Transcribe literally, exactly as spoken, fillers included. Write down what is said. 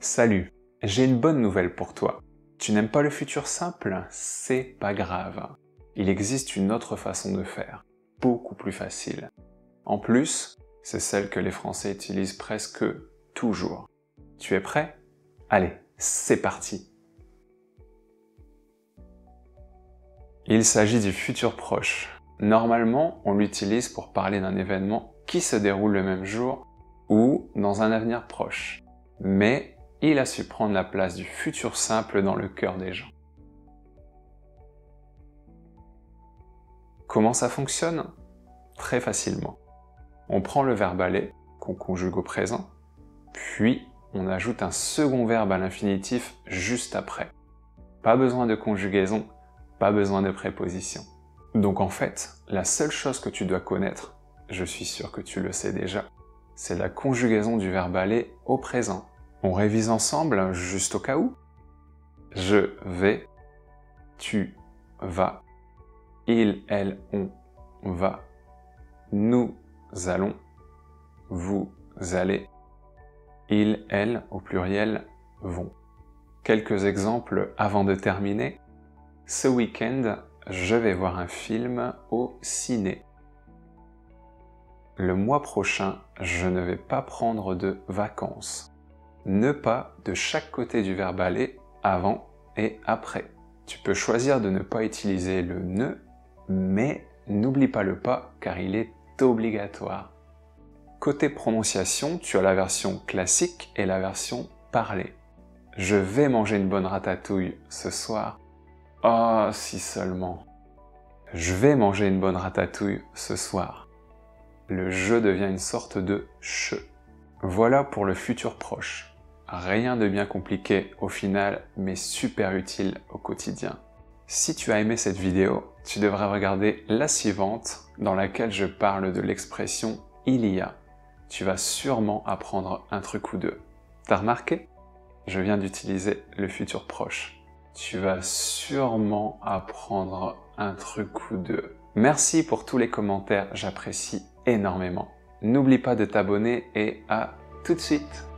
Salut, j'ai une bonne nouvelle pour toi. Tu n'aimes pas le futur simple? C'est pas grave. Il existe une autre façon de faire, beaucoup plus facile. En plus, c'est celle que les Français utilisent presque toujours. Tu es prêt? Allez, c'est parti! Il s'agit du futur proche. Normalement, on l'utilise pour parler d'un événement qui se déroule le même jour ou dans un avenir proche. Mais il a su prendre la place du futur simple dans le cœur des gens. Comment ça fonctionne? Très facilement. On prend le verbe aller, qu'on conjugue au présent, puis on ajoute un second verbe à l'infinitif juste après. Pas besoin de conjugaison, pas besoin de préposition. Donc en fait, la seule chose que tu dois connaître, je suis sûr que tu le sais déjà, c'est la conjugaison du verbe aller au présent. On révise ensemble, juste au cas où. Je vais, tu vas, il, elle, on va, nous allons, vous allez, il, elle, au pluriel, vont. Quelques exemples avant de terminer. Ce week-end, je vais voir un film au ciné. Le mois prochain, je ne vais pas prendre de vacances. Ne pas de chaque côté du verbe aller, avant et après. Tu peux choisir de ne pas utiliser le ne, mais n'oublie pas le pas car il est obligatoire. Côté prononciation, tu as la version classique et la version parlée. Je vais manger une bonne ratatouille ce soir. Oh, si seulement. Je vais manger une bonne ratatouille ce soir. Le je devient une sorte de che. Voilà pour le futur proche. Rien de bien compliqué au final, mais super utile au quotidien. Si tu as aimé cette vidéo, tu devrais regarder la suivante dans laquelle je parle de l'expression « il y a ». Tu vas sûrement apprendre un truc ou deux. T'as remarqué? Je viens d'utiliser le futur proche. Tu vas sûrement apprendre un truc ou deux. Merci pour tous les commentaires, j'apprécie énormément. N'oublie pas de t'abonner et à tout de suite!